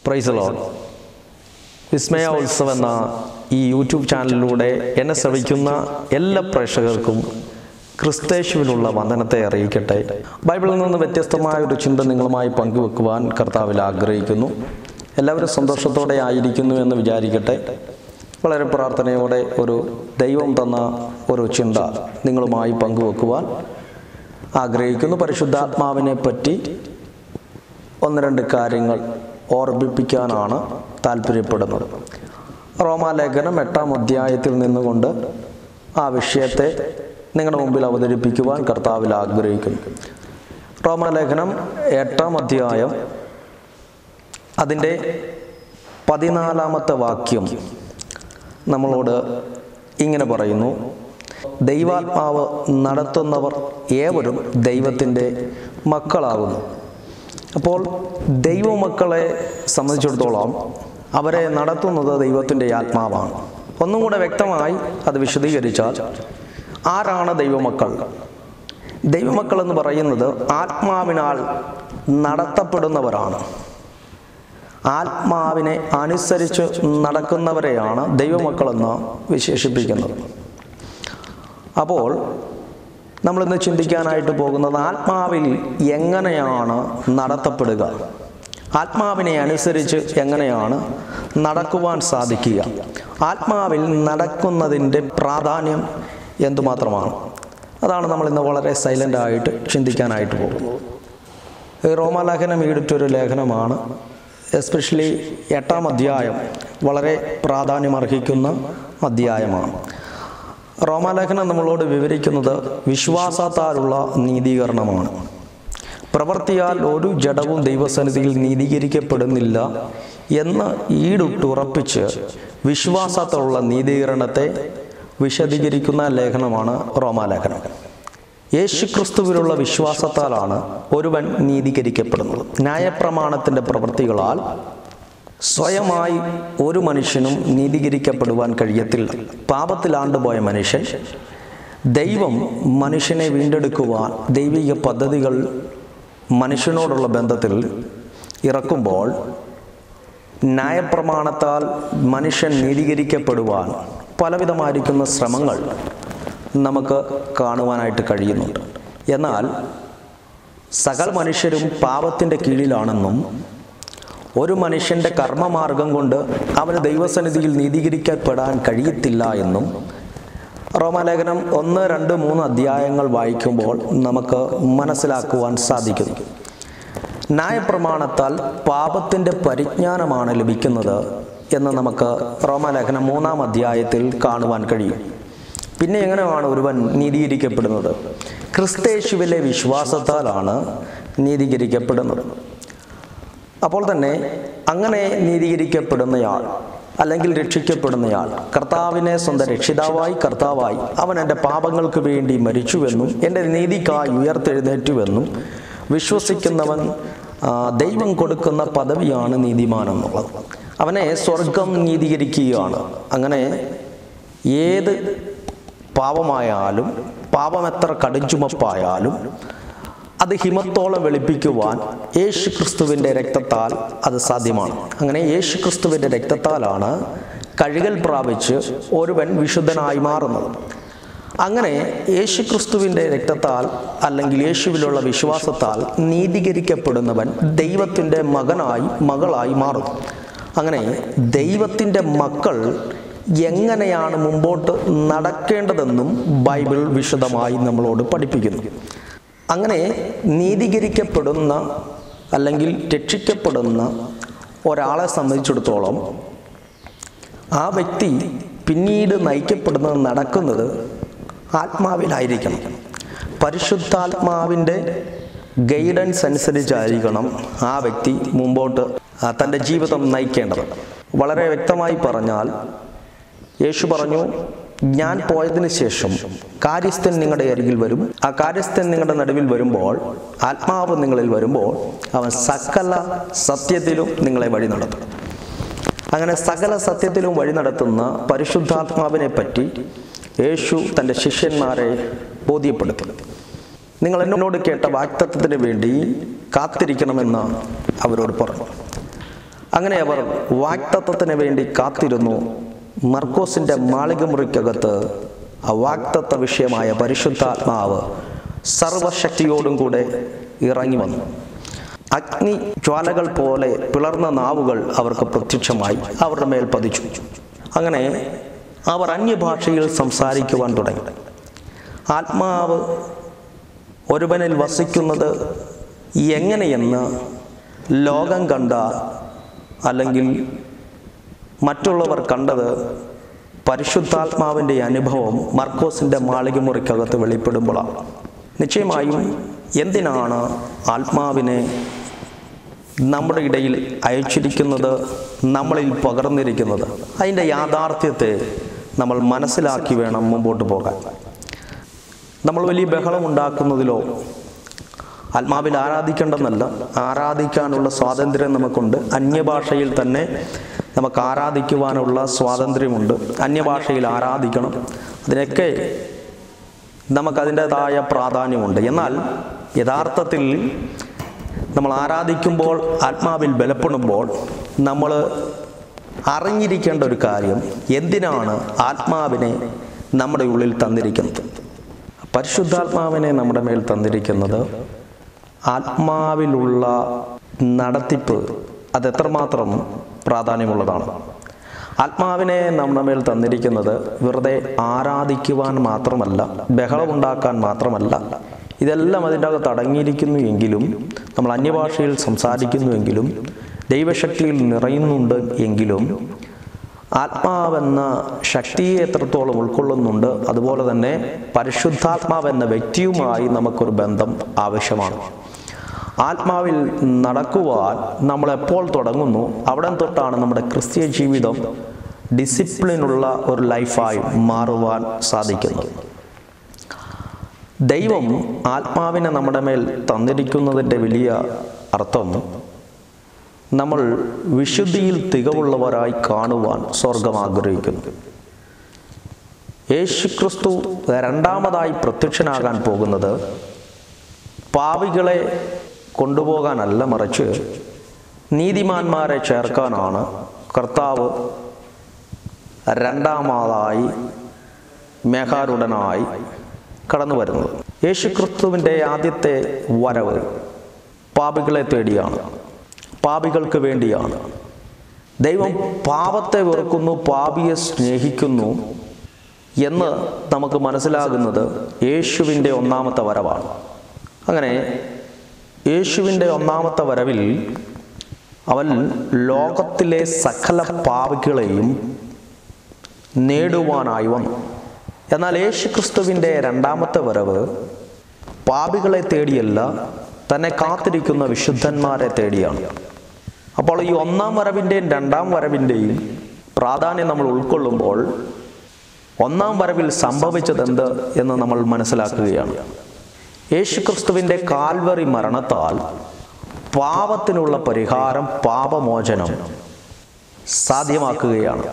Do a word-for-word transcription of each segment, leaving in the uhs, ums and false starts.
Praise the Lord. വിസ്മയ ഉത്സവം എന്ന ഈ യൂട്യൂബ് ചാനലിലൂടെ എന്നെ ശ്രവിക്കുന്ന എല്ലാ പ്രേക്ഷകർക്കും ക്രിസ്തേശുവിനുള്ള വന്ദനത്തെ അറിയിക്കട്ടെ. ബൈബിളിൽ നിന്ന് വ്യത്യസ്തമായ ഒരു ചിന്ത നിങ്ങളുമായി പങ്കുവെക്കുവാൻ കർത്താവിൽ ആഗ്രഹിക്കുന്നു. എല്ലാവരും സന്തോഷത്തോടെ ആയിരിക്കുന്നു എന്ന് വിചാരിക്കട്ടെ. വളരെ പ്രാർത്ഥനയോടെ ഒരു ദൈവം തന്ന ഒരു ചിന്ത നിങ്ങളുമായി പങ്കുവെക്കുവാൻ ആഗ്രഹിക്കുന്നു. പരിശുദ്ധാത്മാവിനെ പറ്റി ഒന്ന് രണ്ട് കാര്യങ്ങൾ ഓർമ്മിപ്പിക്കാനാണ് താല്പര്യപ്പെടുന്നത്. റോമാലേഖനം എട്ടാം അധ്യായത്തിൽ നിന്നുകൊണ്ട് ആ വിഷയത്തെ നിങ്ങളുടെ മുമ്പിൽ അവതരിപ്പിക്കുവാൻ കർത്താവിൽ ആഗ്രഹിക്കുന്നു. റോമാലേഖനം എട്ടാം അധ്യായം അതിൻ്റെ പതിനാലാമത്തെ വാക്യം നമ്മളോട് ഇങ്ങനെ പറയുന്നു: ദൈവാത്മാവ് നടത്തുന്നവർ ഏവരും ദൈവത്തിൻ്റെ മക്കളാകുന്നു. അപ്പോൾ ദൈവമക്കളെ സംബന്ധിച്ചിടത്തോളം അവരെ നടത്തുന്നത് ദൈവത്തിൻ്റെ ആത്മാവാണ്. ഒന്നും കൂടെ വ്യക്തമായി അത് വിശദീകരിച്ചാൽ, ആരാണ് ദൈവമക്കൾ? ദൈവമക്കൾ എന്ന് പറയുന്നത് ആത്മാവിനാൽ നടത്തപ്പെടുന്നവരാണ്. ആത്മാവിനെ അനുസരിച്ച് നടക്കുന്നവരെയാണ് ദൈവമക്കളെന്ന് വിശേഷിപ്പിക്കുന്നത്. അപ്പോൾ നമ്മളിന്ന് ചിന്തിക്കാനായിട്ട് പോകുന്നത് ആത്മാവിൽ എങ്ങനെയാണ് നടത്തപ്പെടുക, ആത്മാവിനെ അനുസരിച്ച് എങ്ങനെയാണ് നടക്കുവാൻ സാധിക്കുക, ആത്മാവിൽ നടക്കുന്നതിൻ്റെ പ്രാധാന്യം എന്തുമാത്രമാണ്. അതാണ് നമ്മളിന്ന് വളരെ സൈലൻ്റായിട്ട് ചിന്തിക്കാനായിട്ട് പോകുന്നത്. റോമാലേഖനം ഈടുറ്റൊരു ലേഖനമാണ്. എസ്പെഷ്യലി എട്ടാം അധ്യായം വളരെ പ്രാധാന്യമർഹിക്കുന്ന അധ്യായമാണ്. റോമാലേഖനം നമ്മളോട് വിവരിക്കുന്നത് വിശ്വാസത്താലുള്ള നീതീകരണമാണ്. പ്രവൃത്തിയാൽ ഒരു ജഡവും ദൈവസന്നിധിയിൽ നീതീകരിക്കപ്പെടുന്നില്ല എന്ന് ഈടുട്ടുറപ്പിച്ച് വിശ്വാസത്തിലുള്ള നീതീകരണത്തെ വിശദീകരിക്കുന്ന ലേഖനമാണ് റോമാലേഖനം. യേശുക്രിസ്തുവിലുള്ള വിശ്വാസത്താലാണ് ഒരുവൻ നീതീകരിക്കപ്പെടുന്നത്. ന്യായപ്രമാണത്തിൻ്റെ പ്രവൃത്തികളാൽ സ്വയമായി ഒരു മനുഷ്യനും നീതീകരിക്കപ്പെടുവാൻ കഴിയത്തില്ല. പാപത്തിലാണ്ടുപോയ മനുഷ്യൻ ദൈവം മനുഷ്യനെ വീണ്ടെടുക്കുവാൻ ദൈവിക പദ്ധതികൾ മനുഷ്യനോടുള്ള ബന്ധത്തിൽ ഇറക്കുമ്പോൾ ന്യായപ്രമാണത്താൽ മനുഷ്യൻ നീതീകരിക്കപ്പെടുവാൻ പലവിധമായിരിക്കുന്ന ശ്രമങ്ങൾ നമുക്ക് കാണുവാനായിട്ട് കഴിയുന്നുണ്ട്. എന്നാൽ സകല മനുഷ്യരും പാപത്തിൻ്റെ കീഴിലാണെന്നും ഒരു മനുഷ്യൻ്റെ കർമ്മമാർഗം കൊണ്ട് അവന് ദൈവസന്നിധിയിൽ നീതീകരിക്കപ്പെടാൻ കഴിയത്തില്ല എന്നും റോമാലേഖനം ഒന്ന് രണ്ട് മൂന്ന് അധ്യായങ്ങൾ വായിക്കുമ്പോൾ നമുക്ക് മനസ്സിലാക്കുവാൻ സാധിക്കുന്നു. ന്യായപ്രമാണത്താൽ പാപത്തിൻ്റെ പരിജ്ഞാനമാണ് ലഭിക്കുന്നത് എന്ന് നമുക്ക് റോമാലേഖനം മൂന്നാം അധ്യായത്തിൽ കാണുവാൻ കഴിയും. പിന്നെ എങ്ങനെയാണ് ഒരുവൻ നീതീകരിക്കപ്പെടുന്നത്? ക്രിസ്തയേശുവിലെ വിശ്വാസത്താലാണ് നീതീകരിക്കപ്പെടുന്നത്. അപ്പോൾ തന്നെ അങ്ങനെ നീതീകരിക്കപ്പെടുന്നയാൾ അല്ലെങ്കിൽ രക്ഷിക്കപ്പെടുന്നയാൾ കർത്താവിനെ സ്വന്തം രക്ഷിതാവായി കർത്താവായി അവൻ എൻ്റെ പാപങ്ങൾക്ക് വേണ്ടി മരിച്ചുവെന്നും എൻ്റെ നീതിക്കായി ഉയർത്തെഴുന്നേറ്റുവെന്നും വിശ്വസിക്കുന്നവൻ ദൈവം കൊടുക്കുന്ന പദവിയാണ് നീതിമാൻ എന്നുള്ളത്. അവനെ സ്വർഗം നീതീകരിക്കുകയാണ്. അങ്ങനെ ഏത് പാപമായാലും പാപം എത്ര കടുംചുമപ്പായാലും അത് ഹിമത്തോളം വെളുപ്പിക്കുവാൻ യേശു ക്രിസ്തുവിൻ്റെ രക്തത്താൽ അത് സാധ്യമാണ്. അങ്ങനെ യേശു ക്രിസ്തുവിൻ്റെ രക്തത്താലാണ് കഴുകൽ പ്രാപിച്ച് ഒരുവൻ വിശുദ്ധനായി മാറുന്നത്. അങ്ങനെ യേശു ക്രിസ്തുവിൻ്റെ രക്തത്താൽ അല്ലെങ്കിൽ യേശുവിലുള്ള വിശ്വാസത്താൽ നീതീകരിക്കപ്പെടുന്നവൻ ദൈവത്തിൻ്റെ മകനായി മകളായി മാറുന്നു. അങ്ങനെ ദൈവത്തിൻ്റെ മക്കൾ എങ്ങനെയാണ് മുമ്പോട്ട് നടക്കേണ്ടതെന്നും ബൈബിൾ വിശദമായി നമ്മളോട് പഠിപ്പിക്കുന്നു. അങ്ങനെ നീതീകരിക്കപ്പെടുന്ന അല്ലെങ്കിൽ രക്ഷിക്കപ്പെടുന്ന ഒരാളെ സംബന്ധിച്ചിടത്തോളം ആ വ്യക്തി പിന്നീട് നയിക്കപ്പെടുന്നത് നടക്കുന്നത് ആത്മാവിലായിരിക്കണം. പരിശുദ്ധാത്മാവിൻ്റെ ഗൈഡൻസ് അനുസരിച്ചായിരിക്കണം ആ വ്യക്തി മുമ്പോട്ട് തൻ്റെ ജീവിതം നയിക്കേണ്ടത്. വളരെ വ്യക്തമായി പറഞ്ഞാൽ യേശു പറഞ്ഞു, ഞാൻ പോയതിനു ശേഷം കാര്യസ്ഥൻ നിങ്ങളുടെ അരികിൽ വരും. ആ കാര്യസ്ഥൻ നിങ്ങളുടെ നടുവിൽ വരുമ്പോൾ, ആത്മാവ് നിങ്ങളിൽ വരുമ്പോൾ അവൻ സകല സത്യത്തിലും നിങ്ങളെ വഴി നടത്തും. അങ്ങനെ സകല സത്യത്തിലും വഴി നടത്തുന്ന പരിശുദ്ധാത്മാവിനെ പറ്റി യേശു തൻ്റെ ശിഷ്യന്മാരെ ബോധ്യപ്പെടുത്തി. നിങ്ങൾ എന്നോട് കേട്ട വാഗ്ദത്തത്തിന് വേണ്ടി കാത്തിരിക്കണമെന്ന് അവരോട് പറഞ്ഞു. അങ്ങനെ അവർ വാഗ്ദത്തത്തിന് വേണ്ടി കാത്തിരുന്നു. മർക്കോസിൻ്റെ മാളികമുറിക്കകത്ത് ആ വാഗ്ദത്ത വിഷയമായ പരിശുദ്ധാത്മാവ് സർവശക്തിയോടും കൂടെ ഇറങ്ങി വന്നു. അഗ്നി ജ്വാലകൾ പോലെ പിളർന്ന നാവുകൾ അവർക്ക് പ്രത്യക്ഷമായി അവരുടെ മേൽ പതിച്ചു. അങ്ങനെ അവർ അന്യഭാഷയിൽ സംസാരിക്കുവാൻ തുടങ്ങി. ആത്മാവ് ഒരുവനിൽ വസിക്കുന്നത് എങ്ങനെയെന്ന് ലോകം കണ്ട അല്ലെങ്കിൽ മറ്റുള്ളവർ കണ്ടത് പരിശുദ്ധാത്മാവിൻ്റെ അനുഭവം മർക്കോസിൻ്റെ മാളികമുറിക്കകത്ത് വെളിപ്പെടുമ്പോഴാണ്. നിശ്ചയമായും എന്തിനാണ് ആത്മാവിനെ നമ്മുടെ ഇടയിൽ അയച്ചിരിക്കുന്നത്, നമ്മളിൽ പകർന്നിരിക്കുന്നത്? അതിൻ്റെ യാഥാർത്ഥ്യത്തെ നമ്മൾ മനസ്സിലാക്കി വേണം മുമ്പോട്ട് പോകാൻ. നമ്മൾ വലിയ ബഹളം ഉണ്ടാക്കുന്നതിലോ ആത്മാവിൽ ആരാധിക്കേണ്ടെന്നല്ല, ആരാധിക്കാനുള്ള സ്വാതന്ത്ര്യം നമുക്കുണ്ട്. അന്യഭാഷയിൽ തന്നെ നമുക്ക് ആരാധിക്കുവാനുള്ള സ്വാതന്ത്ര്യമുണ്ട്. അന്യഭാഷയിൽ ആരാധിക്കണം, അതിനൊക്കെ നമുക്കതിൻ്റെതായ പ്രാധാന്യമുണ്ട്. എന്നാൽ യഥാർത്ഥത്തിൽ നമ്മൾ ആരാധിക്കുമ്പോൾ, ആത്മാവിൽ ബലപ്പെടുമ്പോൾ നമ്മൾ അറിഞ്ഞിരിക്കേണ്ട ഒരു കാര്യം, എന്തിനാണ് ആത്മാവിനെ നമ്മുടെ ഉള്ളിൽ തന്നിരിക്കുന്നത്? പരിശുദ്ധാത്മാവിനെ നമ്മുടെ മേൽ തന്നിരിക്കുന്നത് ആത്മാവിലുള്ള നടത്തിപ്പ് അതെത്രമാത്രം പ്രാധാന്യമുള്ളതാണ്. ആത്മാവിനെ നമ്മുടെ മേൽ തന്നിരിക്കുന്നത് വെറുതെ ആരാധിക്കുവാൻ മാത്രമല്ല, ബഹളമുണ്ടാക്കാൻ മാത്രമല്ല. ഇതെല്ലാം അതിൻ്റെ അകത്ത് അടങ്ങിയിരിക്കുന്നു എങ്കിലും, നമ്മൾ അന്യഭാഷയിൽ സംസാരിക്കുന്നുവെങ്കിലും, ദൈവശക്തിയിൽ നിറയുന്നുണ്ട് എങ്കിലും, ആത്മാവെന്ന ശക്തിയെ എത്രത്തോളം ഉൾക്കൊള്ളുന്നുണ്ട്, അതുപോലെ തന്നെ പരിശുദ്ധാത്മാവെന്ന വ്യക്തിയുമായി നമുക്കൊരു ബന്ധം ആവശ്യമാണ്. ആത്മാവിൽ നടക്കുവാൻ നമ്മളെപ്പോൾ തുടങ്ങുന്നു, അവിടെ തൊട്ടാണ് നമ്മുടെ ക്രിസ്തീയ ജീവിതം ഡിസിപ്ലിനുള്ള ഒരു ലൈഫായി മാറുവാൻ സാധിക്കുന്നത്. ദൈവം ആത്മാവിനെ നമ്മുടെ മേൽ തന്നിരിക്കുന്നതിൻ്റെ വലിയ അർത്ഥം, നമ്മൾ വിശുദ്ധിയിൽ തികവുള്ളവരായി കാണുവാൻ സ്വർഗം ആഗ്രഹിക്കുന്നു. യേശുക്രിസ്തു രണ്ടാമതായി പ്രത്യക്ഷനാകാൻ പോകുന്നത് പാപികളെ കൊണ്ടുപോകാനല്ല, മറിച്ച് നീതിമാന്മാരെ ചേർക്കാനാണ് കർത്താവ് രണ്ടാമതായി മേഘാരൂഢനായി കടന്നു വരുന്നത്. യേശുക്രിസ്തുവിൻ്റെ ആദ്യത്തെ വരവ് പാപികളെ തേടിയാണ്, പാപികൾക്ക് വേണ്ടിയാണ്. ദൈവം പാപത്തെ വെറുക്കുന്നു, പാപിയെ സ്നേഹിക്കുന്നു എന്ന് നമുക്ക് മനസ്സിലാകുന്നത് യേശുവിൻ്റെ ഒന്നാമത്തെ വരവാണ്. അങ്ങനെ യേശുവിൻ്റെ ഒന്നാമത്തെ വരവിൽ അവൻ ലോകത്തിലെ സകല പാപികളെയും നേടുവാനായി വന്നു. എന്നാൽ യേശുക്രിസ്തുവിൻ്റെ രണ്ടാമത്തെ വരവ് പാപികളെ തേടിയല്ല, തന്നെ കാത്തിരിക്കുന്ന വിശുദ്ധന്മാരെ തേടിയാണ്. അപ്പോൾ ഈ ഒന്നാം വരവിൻ്റെയും രണ്ടാം വരവിൻ്റെയും പ്രാധാന്യം നമ്മൾ ഉൾക്കൊള്ളുമ്പോൾ ഒന്നാം വരവിൽ സംഭവിച്ചതെന്ത് എന്ന് നമ്മൾ മനസ്സിലാക്കുകയാണ്. യേശുക്രിസ്തുവിൻ്റെ കാൽവറി മരണത്താൽ പാപത്തിനുള്ള പരിഹാരം, പാപമോചനം സാധ്യമാക്കുകയാണ്.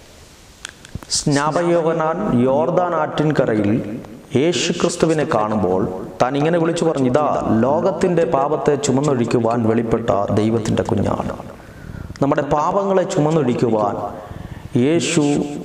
സ്നാപകയോഹന്നാൻ യോർദാൻ ആറ്റിൻകരയിൽ യേശുക്രിസ്തുവിനെ കാണുമ്പോൾ താൻ ഇങ്ങനെ വിളിച്ചു പറഞ്ഞു, ഇതാ ലോകത്തിൻ്റെ പാപത്തെ ചുമന്നൊഴിക്കുവാൻ വെളിപ്പെട്ട ദൈവത്തിൻ്റെ കുഞ്ഞാണ്. നമ്മുടെ പാപങ്ങളെ ചുമന്നൊഴിക്കുവാൻ യേശു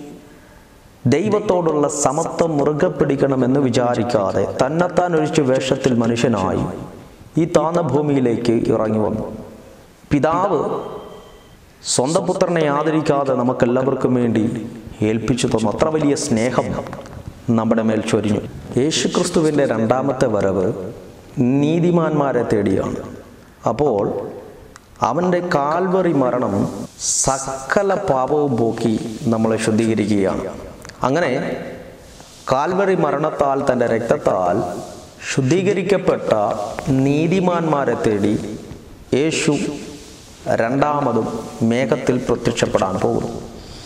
ദൈവത്തോടുള്ള സമത്വം മുറുകെ പിടിക്കണമെന്ന് വിചാരിക്കാതെ തന്നെത്താൻ ഒഴിച്ച വേഷത്തിൽ മനുഷ്യനായി ഈ താന്ന ഭൂമിയിലേക്ക് ഇറങ്ങി വന്നു. പിതാവ് സ്വന്തം പുത്രനെ ആദരിക്കാതെ നമുക്കെല്ലാവർക്കും വേണ്ടി ഏൽപ്പിച്ചു തന്നു. അത്ര വലിയ സ്നേഹം നമ്മുടെ മേൽ ചൊരിഞ്ഞു. യേശുക്രിസ്തുവിൻ്റെ രണ്ടാമത്തെ വരവ് നീതിമാന്മാരെ തേടിയാണ്. അപ്പോൾ അവൻ്റെ കാൽവറി മരണം സകല പാപവും പോക്കി നമ്മളെ ശുദ്ധീകരിക്കുകയാണ്. അങ്ങനെ കാൽവറി മരണത്താൽ, തൻ്റെ രക്തത്താൽ ശുദ്ധീകരിക്കപ്പെട്ട നീതിമാന്മാരെ തേടി യേശു രണ്ടാമതും മേഘത്തിൽ പ്രത്യക്ഷപ്പെടാൻ പോകുന്നു.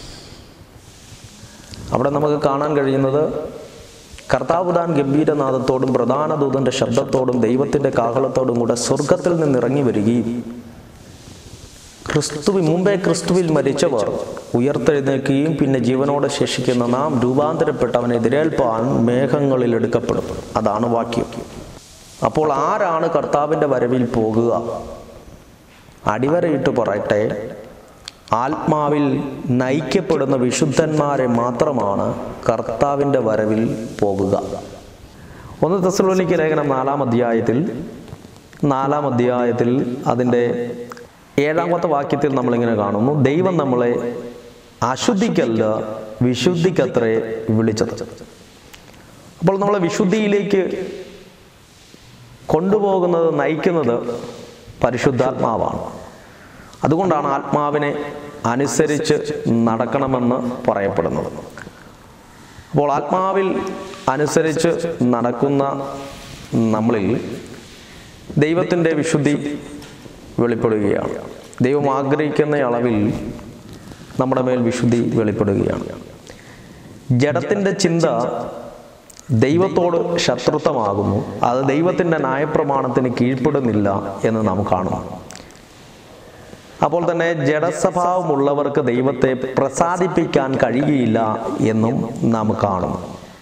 അവിടെ നമുക്ക് കാണാൻ കഴിയുന്നത് കർത്താവ് താൻ ഗംഭീരനാദത്തോടും പ്രധാന ദൂതൻ്റെ ശബ്ദത്തോടും ദൈവത്തിൻ്റെ കാഹളത്തോടും കൂടെ സ്വർഗത്തിൽ നിന്നിറങ്ങി വരികയും ക്രിസ്തുവിൽ മുമ്പേ ക്രിസ്തുവിൽ മരിച്ചവർ ഉയർത്തെഴുന്നേൽക്കുകയും പിന്നെ ജീവനോടെ ശേഷിക്കുന്ന നാം രൂപാന്തരപ്പെട്ട് അവനെ എതിരേൽപ്പാൻ മേഘങ്ങളിൽ എടുക്കപ്പെടും. അതാണ് വാക്യം. അപ്പോൾ ആരാണ് കർത്താവിൻ്റെ വരവിൽ പോകുക? അടിവരയിട്ട് പറയട്ടെ, ആത്മാവിൽ നയിക്കപ്പെടുന്ന വിശുദ്ധന്മാരെ മാത്രമാണ് കർത്താവിൻ്റെ വരവിൽ പോകുക. ഒന്ന് തെസ്സലോനിക്ക ലേഖനം നാലാം അധ്യായത്തിൽ നാലാം അധ്യായത്തിൽ അതിൻ്റെ ഏഴാമത്തെ വാക്യത്തിൽ നമ്മളിങ്ങനെ കാണുന്നു, ദൈവം നമ്മളെ അശുദ്ധിക്കല്ല വിശുദ്ധിക്കത്രേ വിളിച്ചത്. അപ്പോൾ നമ്മളെ വിശുദ്ധിയിലേക്ക് കൊണ്ടുപോകുന്നത്, നയിക്കുന്നത് പരിശുദ്ധാത്മാവാണ്. അതുകൊണ്ടാണ് ആത്മാവിനെ അനുസരിച്ച് നടക്കണമെന്ന് പറയപ്പെടുന്നത്. അപ്പോൾ ആത്മാവിൽ അനുസരിച്ച് നടക്കുന്ന നമ്മളിൽ ദൈവത്തിൻ്റെ വിശുദ്ധി വെളിപ്പെടുകയാണ്. ദൈവം ആഗ്രഹിക്കുന്ന അളവിൽ നമ്മുടെ മേൽ വിശുദ്ധി വെളിപ്പെടുകയാണ്. ജഡത്തിൻ്റെ ചിന്ത ദൈവത്തോട് ശത്രുത്വമാകുന്നു. അത് ദൈവത്തിൻ്റെ ന്യായപ്രമാണത്തിന് കീഴ്പ്പെടുന്നില്ല എന്ന് നാം കാണുന്നു. അപ്പോൾ തന്നെ ജഡസ്വഭാവമുള്ളവർക്ക് ദൈവത്തെ പ്രസാദിപ്പിക്കാൻ കഴിയുകയില്ല എന്നും നാം കാണുന്നു.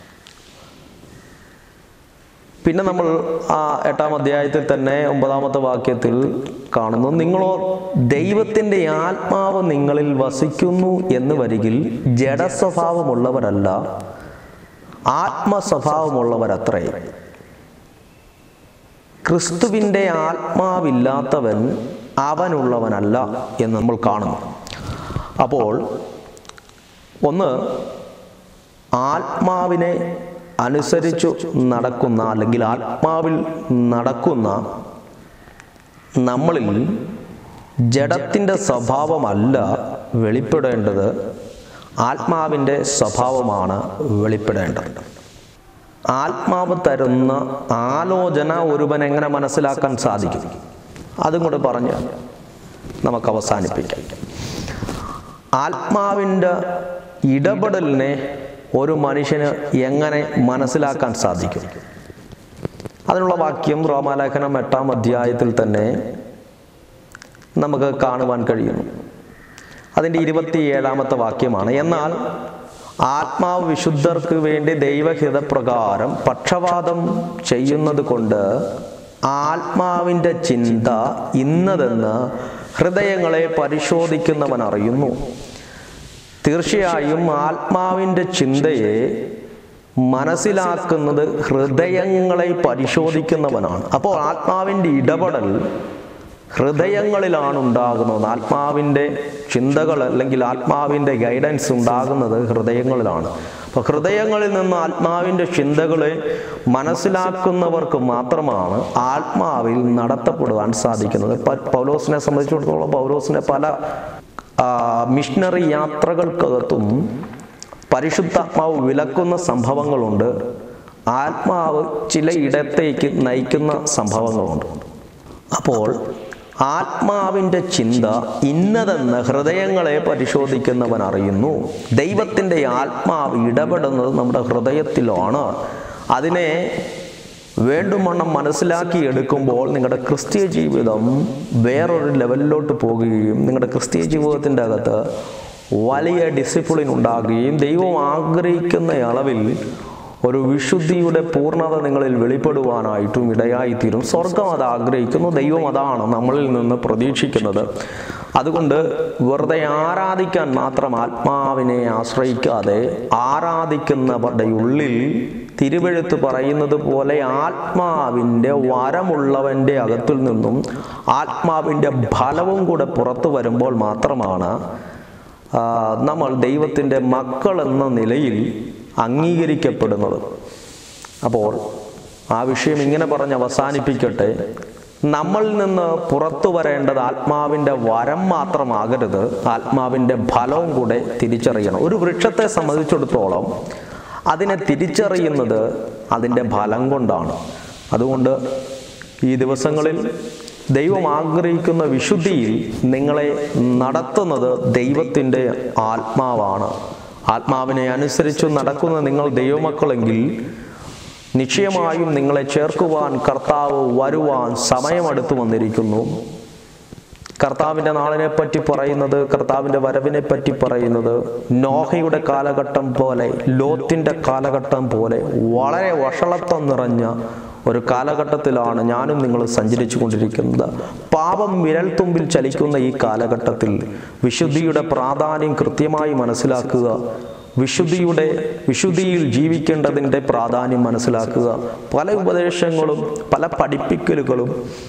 പിന്നെ നമ്മൾ ആ എട്ടാം അധ്യായത്തിൽ തന്നെ ഒമ്പതാമത്തെ വാക്യത്തിൽ കാണുന്നു, നിങ്ങളോ ദൈവത്തിൻ്റെ ആത്മാവ് നിങ്ങളിൽ വസിക്കുന്നു എന്ന് വരികിൽ ജഡസ്വഭാവമുള്ളവരല്ല ആത്മസ്വഭാവമുള്ളവരത്രേ. ക്രിസ്തുവിൻ്റെ ആത്മാവില്ലാത്തവൻ അവനുള്ളവനല്ല എന്ന് നമ്മൾ കാണുന്നു. അപ്പോൾ ഒന്ന്, ആത്മാവിനെ അനുസരിച്ചു നടക്കുന്ന അല്ലെങ്കിൽ ആത്മാവിൽ നടക്കുന്ന നമ്മളിൽ ജഡത്തിൻ്റെ സ്വഭാവമല്ല വെളിപ്പെടേണ്ടത്, ആത്മാവിൻ്റെ സ്വഭാവമാണ് വെളിപ്പെടേണ്ടത്. ആത്മാവ് തരുന്ന ആലോചന ഒരുവൻ എങ്ങനെ മനസ്സിലാക്കാൻ സാധിക്കും? അതും കൂടെ പറഞ്ഞ് നമുക്ക് അവസാനിപ്പിക്കാം. ആത്മാവിൻ്റെ ഇടപെടലിനെ ഒരു മനുഷ്യന് എങ്ങനെ മനസ്സിലാക്കാൻ സാധിക്കും? അതിനുള്ള വാക്യം റോമാലേഖനം എട്ടാം അധ്യായത്തിൽ തന്നെ നമുക്ക് കാണുവാൻ കഴിയുന്നു. അതിൻ്റെ ഇരുപത്തിയേഴാമത്തെ വാക്യമാണ്, എന്നാൽ ആത്മാവ് വിശുദ്ധർക്ക് വേണ്ടി ദൈവഹിതപ്രകാരം പക്ഷപാതം ചെയ്യുന്നത് കൊണ്ട് ആത്മാവിൻ്റെ ചിന്ത ഇന്നതെന്ന് ഹൃദയങ്ങളെ പരിശോധിക്കുന്നവൻ അറിയുന്നു. തീർച്ചയായും ആത്മാവിൻ്റെ ചിന്തയെ മനസ്സിലാക്കുന്നത് ഹൃദയങ്ങളെ പരിശോധിക്കുന്നവനാണ്. അപ്പോൾ ആത്മാവിൻ്റെ ഇടപെടൽ ഹൃദയങ്ങളിലാണ് ഉണ്ടാകുന്നത്. ആത്മാവിൻ്റെ ചിന്തകൾ അല്ലെങ്കിൽ ആത്മാവിൻ്റെ ഗൈഡൻസ് ഉണ്ടാകുന്നത് ഹൃദയങ്ങളിലാണ്. അപ്പോൾ ഹൃദയങ്ങളിൽ നിന്ന് ആത്മാവിൻ്റെ ചിന്തകളെ മനസ്സിലാക്കുന്നവർക്ക് മാത്രമാണ് ആത്മാവിൽ നടത്തപ്പെടുവാൻ സാധിക്കുന്നത്. പൗലോസിനെ സംബന്ധിച്ചിടത്തോളം പൗലോസിനെ പല മിഷണറി യാത്രകൾക്കകത്തും പരിശുദ്ധാത്മാവ് വിലക്കുന്ന സംഭവങ്ങളുണ്ട്. ആത്മാവ് ചിലയിടത്തേക്ക് നയിക്കുന്ന സംഭവങ്ങളുണ്ട്. അപ്പോൾ ആത്മാവിൻ്റെ ചിന്ത ഇന്നതെന്ന് ഹൃദയങ്ങളെ പരിശോധിക്കുന്നവൻ അറിയുന്നു. ദൈവത്തിൻ്റെ ആത്മാവ് ഇടപെടുന്നത് നമ്മുടെ ഹൃദയത്തിലാണ്. അതിനെ വേണ്ടുവണ്ണം മനസ്സിലാക്കി എടുക്കുമ്പോൾ നിങ്ങളുടെ ക്രിസ്തീയ ജീവിതം വേറൊരു ലെവലിലോട്ട് പോകുകയും നിങ്ങളുടെ ക്രിസ്തീയ ജീവിതത്തിൻ്റെ അകത്ത് വലിയ ഡിസിപ്ലിൻ ഉണ്ടാകുകയും ദൈവം ആഗ്രഹിക്കുന്ന അളവിൽ ഒരു വിശുദ്ധിയുടെ പൂർണ്ണത നിങ്ങളിൽ വെളിപ്പെടുവാനായിട്ടും ഇടയായിത്തീരും. സ്വർഗം അത് ആഗ്രഹിക്കുന്നു. ദൈവം അതാണ് നമ്മളിൽ നിന്ന് പ്രതീക്ഷിക്കുന്നത്. അതുകൊണ്ട് വെറുതെ ആരാധിക്കാൻ മാത്രം ആത്മാവിനെ ആശ്രയിക്കാതെ ആരാധിക്കുന്നവരുടെ ഉള്ളിൽ തിരുവെഴുത്ത് പറയുന്നത് പോലെ ആത്മാവിൻ്റെ വരമുള്ളവൻ്റെ അകത്തിൽ നിന്നും ആത്മാവിൻ്റെ ഫലവും കൂടെ പുറത്തു വരുമ്പോൾ മാത്രമാണ് നമ്മൾ ദൈവത്തിൻ്റെ മക്കൾ എന്ന നിലയിൽ അംഗീകരിക്കപ്പെടുന്നത്. അപ്പോൾ ആ വിഷയം ഇങ്ങനെ പറഞ്ഞ് അവസാനിപ്പിക്കട്ടെ. നമ്മളിൽ നിന്ന് പുറത്തു വരേണ്ടത് ആത്മാവിൻ്റെ വരം മാത്രമാകരുത്, ആത്മാവിൻ്റെ ഫലവും കൂടെ തിരിച്ചറിയണം. ഒരു വൃക്ഷത്തെ സംബന്ധിച്ചിടത്തോളം അതിനെ തിരിച്ചറിയുന്നത് അതിൻ്റെ ഫലം കൊണ്ടാണ്. അതുകൊണ്ട് ഈ ദിവസങ്ങളിൽ ദൈവം ആഗ്രഹിക്കുന്ന വിശുദ്ധിയിൽ നിങ്ങളെ നടത്തുന്നത് ദൈവത്തിൻ്റെ ആത്മാവാണ്. ആത്മാവിനെ അനുസരിച്ച് നടക്കുന്ന നിങ്ങൾ ദൈവമക്കളെങ്കിൽ നിശ്ചയമായും നിങ്ങളെ ചേർക്കുവാൻ കർത്താവ് വരുവാൻ സമയമെടുത്തു വന്നിരിക്കുന്നു. കർത്താവിൻ്റെ നാളിനെ പറ്റി പറയുന്നത്, കർത്താവിൻ്റെ വരവിനെ പറ്റി പറയുന്നത് നോഹയുടെ കാലഘട്ടം പോലെ, ലോത്തിൻ്റെ കാലഘട്ടം പോലെ വളരെ വഷളത്വം നിറഞ്ഞ ഒരു കാലഘട്ടത്തിലാണ് ഞാനും നിങ്ങളും സഞ്ചരിച്ചു കൊണ്ടിരിക്കുന്നത്. പാപം വിരൽത്തുമ്പിൽ ചലിക്കുന്ന ഈ കാലഘട്ടത്തിൽ വിശുദ്ധിയുടെ പ്രാധാന്യം കൃത്യമായി മനസ്സിലാക്കുക, വിശുദ്ധിയുടെ വിശുദ്ധിയിൽ ജീവിക്കേണ്ടതിൻ്റെ പ്രാധാന്യം മനസ്സിലാക്കുക. പല ഉപദേശങ്ങളും പല പഠിപ്പിക്കലുകളും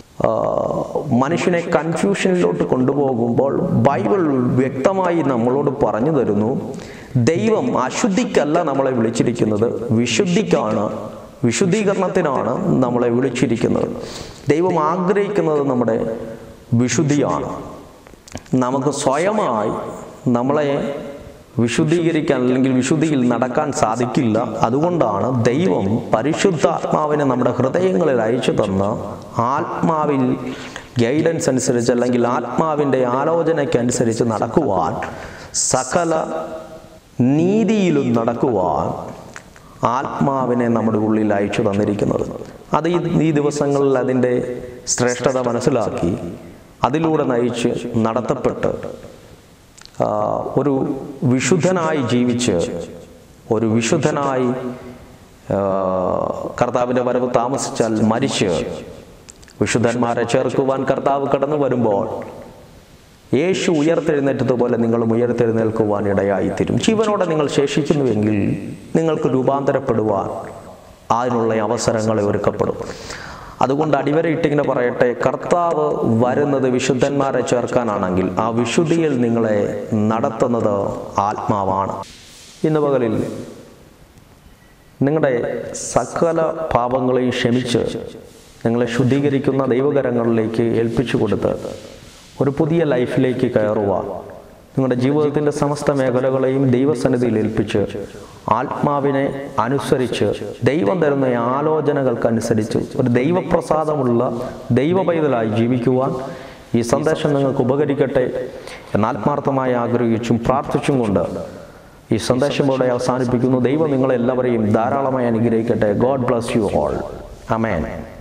മനുഷ്യനെ കൺഫ്യൂഷനിലോട്ട് കൊണ്ടുപോകുമ്പോൾ ബൈബിൾ വ്യക്തമായി നമ്മളോട് പറഞ്ഞു തരുന്നു, ദൈവം അശുദ്ധിക്കല്ല നമ്മളെ വിളിച്ചിരിക്കുന്നത്, വിശുദ്ധിക്കാണ്, വിശുദ്ധീകരണത്തിനാണ് നമ്മളെ വിളിച്ചിരിക്കുന്നത്. ദൈവം ആഗ്രഹിക്കുന്നത് നമ്മുടെ വിശുദ്ധിയാണ്. നമുക്ക് സ്വയമായി നമ്മളെ വിശുദ്ധീകരിക്കാൻ അല്ലെങ്കിൽ വിശുദ്ധിയിൽ നടക്കാൻ സാധിക്കില്ല. അതുകൊണ്ടാണ് ദൈവം പരിശുദ്ധാത്മാവിനെ നമ്മുടെ ഹൃദയങ്ങളിൽ അയച്ചു തന്ന് ആത്മാവിൽ ഗൈഡൻസ് അനുസരിച്ച് അല്ലെങ്കിൽ ആത്മാവിൻ്റെ ആലോചനയ്ക്കനുസരിച്ച് നടക്കുവാൻ, സകല നീതിയിലും നടക്കുവാൻ ആത്മാവിനെ നമ്മുടെ ഉള്ളിൽ അയച്ചു തന്നിരിക്കുന്നത്. അത് ഈ ദിവസങ്ങളിൽ അതിൻ്റെ ശ്രേഷ്ഠത മനസ്സിലാക്കി അതിലൂടെ നയിച്ച് നടത്തപ്പെട്ട് ഒരു വിശുദ്ധനായി ജീവിച്ച് ഒരു വിശുദ്ധനായി കർത്താവിൻ്റെ വരവ് താമസിച്ചാൽ മരിച്ച് വിശുദ്ധന്മാരെ ചേർക്കുവാൻ കർത്താവ് കടന്നു വരുമ്പോൾ യേശു ഉയർത്തെഴുന്നേറ്റതുപോലെ നിങ്ങളും ഉയർത്തെഴുന്നേൽക്കുവാൻ ഇടയായിത്തീരും. ജീവനോടെ നിങ്ങൾ ശേഷിക്കുന്നുവെങ്കിൽ നിങ്ങൾക്ക് രൂപാന്തരപ്പെടുവാൻ അതിനുള്ള അവസരങ്ങളെ ഒരുക്കപ്പെടും. അതുകൊണ്ട് അടിവരയിട്ടിങ്ങനെ പറയട്ടെ, കർത്താവ് വരുന്നത് വിശുദ്ധന്മാരെ ചേർക്കാനാണെങ്കിൽ ആ വിശുദ്ധിയിൽ നിങ്ങളെ നടത്തുന്നത് ആത്മാവാണ്. ഇന്ന് പകലിൽ നിങ്ങളുടെ സകല പാപങ്ങളെയും ക്ഷമിച്ച് നിങ്ങളെ ശുദ്ധീകരിക്കുന്ന ദൈവകരങ്ങളിലേക്ക് ഏൽപ്പിച്ചു കൊടുത്ത് ഒരു പുതിയ ലൈഫിലേക്ക് കയറുവാൻ, നിങ്ങളുടെ ജീവിതത്തിൻ്റെ സമസ്ത മേഖലകളെയും ദൈവസന്നിധിയിൽ ഏൽപ്പിച്ച് ആത്മാവിനെ അനുസരിച്ച് ദൈവം തരുന്ന ആലോചനകൾക്കനുസരിച്ച് ഒരു ദൈവപ്രസാദമുള്ള ദൈവ പൈതലായി ജീവിക്കുവാൻ ഈ സന്ദേശം നിങ്ങൾക്ക് ഉപകരിക്കട്ടെ എന്ന് ആത്മാർത്ഥമായി ആഗ്രഹിച്ചും പ്രാർത്ഥിച്ചും കൊണ്ട് ഈ സന്ദേശം ഇവിടെ അവസാനിപ്പിക്കുന്നു. ദൈവം നിങ്ങളെല്ലാവരെയും ധാരാളമായി അനുഗ്രഹിക്കട്ടെ. God bless you all. Amen.